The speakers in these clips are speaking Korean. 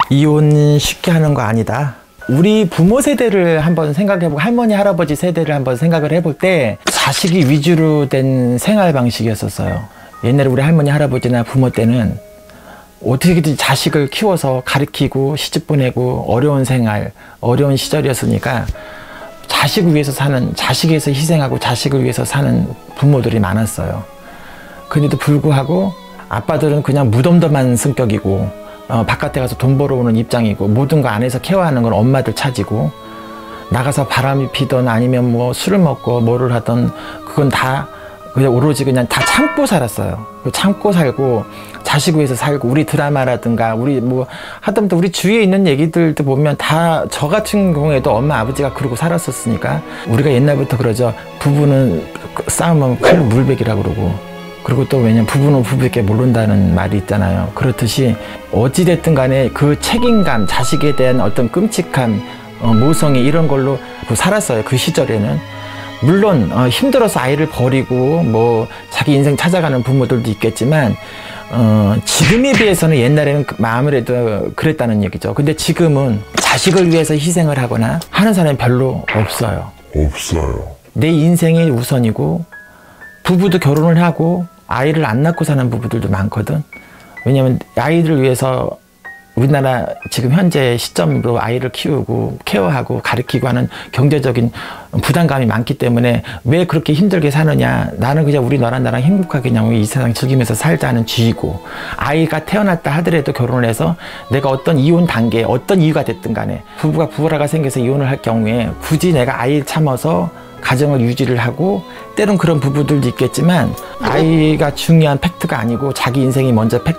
이혼 쉽게 하는 거 아니다. 우리 부모 세대를 한번 생각해보고 할머니 할아버지 세대를 한번 생각을 해볼 때 자식이 위주로 된 생활 방식이었었어요. 옛날에 우리 할머니 할아버지나 부모 때는 어떻게든 자식을 키워서 가르치고 시집 보내고 어려운 생활, 어려운 시절이었으니까 자식을 위해서 사는, 자식에 위해서 희생하고 자식을 위해서 사는 부모들이 많았어요. 그런데도 불구하고 아빠들은 그냥 무덤덤한 성격이고 바깥에 가서 돈 벌어오는 입장이고 모든 거 안에서 케어하는 건 엄마들 차지고 나가서 바람이 피던 아니면 뭐 술을 먹고 뭐를 하던 그건 다 그냥 오로지 그냥 다 참고 살았어요. 참고 살고 자식 위해서 살고 우리 드라마라든가 우리 뭐 하다못해 우리 주위에 있는 얘기들도 보면 다 저 같은 경우에도 엄마 아버지가 그러고 살았었으니까 우리가 옛날부터 그러죠. 부부는 싸우면 칼로 물베기라고 그러고 그리고 또 왜냐면 부부는 부부에게 모른다는 말이 있잖아요. 그렇듯이 어찌됐든 간에 그 책임감, 자식에 대한 어떤 끔찍함, 모성애 이런 걸로 살았어요. 그 시절에는. 물론 힘들어서 아이를 버리고 뭐 자기 인생 찾아가는 부모들도 있겠지만 지금에 비해서는 옛날에는 아무래도 그랬다는 얘기죠. 근데 지금은 자식을 위해서 희생을 하거나 하는 사람이 별로 없어요. 내 인생이 우선이고 부부도 결혼을 하고 아이를 안 낳고 사는 부부들도 많거든. 왜냐면 아이들을 위해서 우리나라 지금 현재 시점으로 아이를 키우고 케어하고 가르치고 하는 경제적인 부담감이 많기 때문에 왜 그렇게 힘들게 사느냐. 나는 그냥 우리 너랑 나랑 행복하게 그냥 이 세상 즐기면서 살자는 주의고 아이가 태어났다 하더라도 결혼을 해서 내가 어떤 이혼 단계 어떤 이유가 됐든 간에 부부가 불화가 생겨서 이혼을 할 경우에 굳이 내가 아이를 참아서 가정을 유지를 하고 때론 그런 부부들도 있겠지만 아이가 중요한 팩트가 아니고 자기 인생이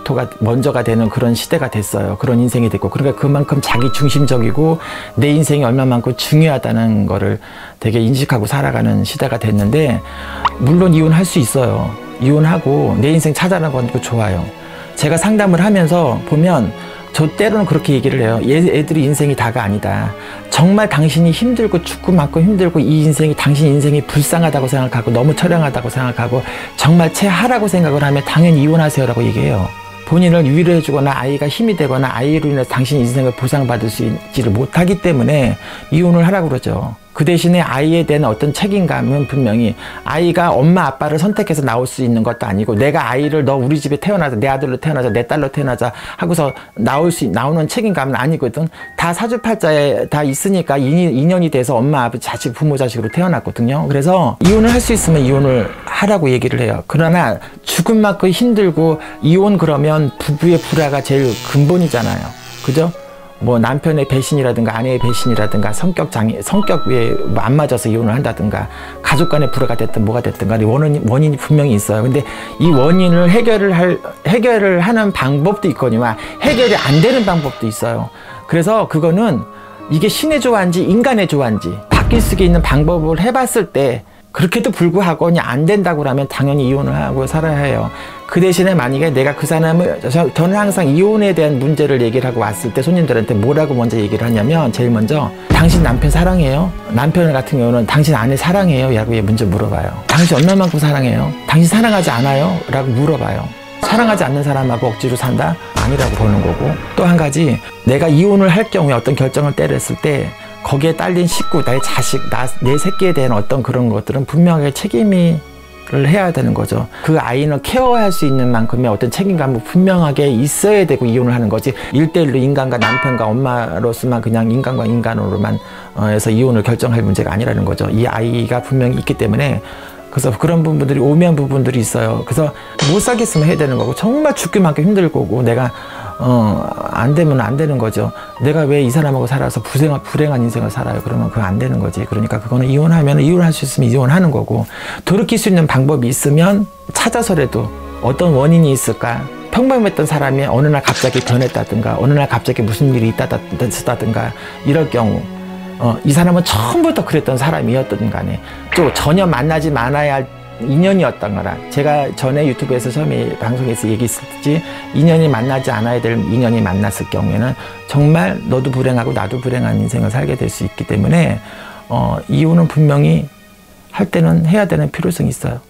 먼저가 되는 그런 시대가 됐어요. 그런 인생이 됐고 그러니까 그만큼 자기 중심적이고 내 인생이 얼마만큼 중요하다는 거를 되게 인식하고 살아가는 시대가 됐는데 물론 이혼할 수 있어요. 이혼하고 내 인생 찾아나가는 거 좋아요. 제가 상담을 하면서 보면 저 때로는 그렇게 얘기를 해요. 애들이 인생이 다가 아니다. 정말 당신이 힘들고 죽고 맞고 힘들고 이 인생이 당신 인생이 불쌍하다고 생각하고 너무 처량하다고 생각하고 정말 체하라고 생각을 하면 당연히 이혼하세요 라고 얘기해요. 본인을 위로해 주거나 아이가 힘이 되거나 아이로 인해서 당신 인생을 보상받을 수 있지를 못하기 때문에 이혼을 하라고 그러죠. 그 대신에 아이에 대한 어떤 책임감은 분명히 아이가 엄마 아빠를 선택해서 나올 수 있는 것도 아니고 내가 아이를 너 우리 집에 태어나자 내 아들로 태어나자 내 딸로 태어나자 하고서 나오는 책임감은 아니거든. 다 사주팔자에 다 있으니까 인연이 돼서 엄마 아버지 자식 부모 자식으로 태어났거든요. 그래서 이혼을 할 수 있으면 이혼을 하라고 얘기를 해요. 그러나 죽음만큼 힘들고 이혼 그러면 부부의 불화가 제일 근본이잖아요. 그죠? 뭐 남편의 배신이라든가 아내의 배신이라든가 성격에 안 맞아서 이혼을 한다든가 가족 간의 불화가 됐든 뭐가 됐든 간에 원인이 분명히 있어요. 근데 이 원인을 해결을 하는 방법도 있거니와 해결이 안 되는 방법도 있어요. 그래서 그거는 이게 신의 조화인지 인간의 조화인지 바뀔 수 있는 방법을 해봤을 때 그렇게도 불구하고 그냥 안 된다고 하면 당연히 이혼을 하고 살아야 해요. 그 대신에 만약에 내가 그 사람을 저는 항상 이혼에 대한 문제를 얘기를 하고 왔을 때 손님들한테 뭐라고 먼저 얘기를 하냐면 제일 먼저 당신 남편 사랑해요? 남편 같은 경우는 당신 아내 사랑해요? 라고 먼저 물어봐요. 당신 얼마만큼 사랑해요? 당신 사랑하지 않아요? 라고 물어봐요. 사랑하지 않는 사람하고 억지로 산다? 아니라고 보는 거고 또 한 가지 내가 이혼을 할 경우에 어떤 결정을 때렸을 때 거기에 딸린 식구, 나의 자식, 내 새끼에 대한 어떤 그런 것들은 분명하게 책임을 해야 되는 거죠. 그 아이는 케어할 수 있는 만큼의 어떤 책임감이 분명하게 있어야 되고 이혼을 하는 거지 1대1로 인간과 남편과 엄마로서만 그냥 인간과 인간으로만 해서 이혼을 결정할 문제가 아니라는 거죠. 이 아이가 분명히 있기 때문에 그래서 그런 부분들이 오묘한 부분들이 있어요. 그래서 못 살겠으면 해야 되는 거고 정말 죽기만큼 힘들 거고 내가 안 되면 안 되는 거죠. 내가 왜 이 사람하고 살아서 불행한 인생을 살아요. 그러면 그거 안 되는 거지. 그러니까 그거는 이혼하면 이혼할 수 있으면 이혼하는 거고 돌이킬 수 있는 방법이 있으면 찾아서라도 어떤 원인이 있을까. 평범했던 사람이 어느 날 갑자기 변했다든가 어느 날 갑자기 무슨 일이 있다든가 이럴 경우 이 사람은 처음부터 그랬던 사람이었던 간에 또 전혀 만나지 말아야 할 인연이었던 거라. 제가 전에 유튜브에서 처음에 방송에서 얘기했었지 인연이 만나지 않아야 될 인연이 만났을 경우에는 정말 너도 불행하고 나도 불행한 인생을 살게 될 수 있기 때문에 이혼은 분명히 할 때는 해야 되는 필요성이 있어요.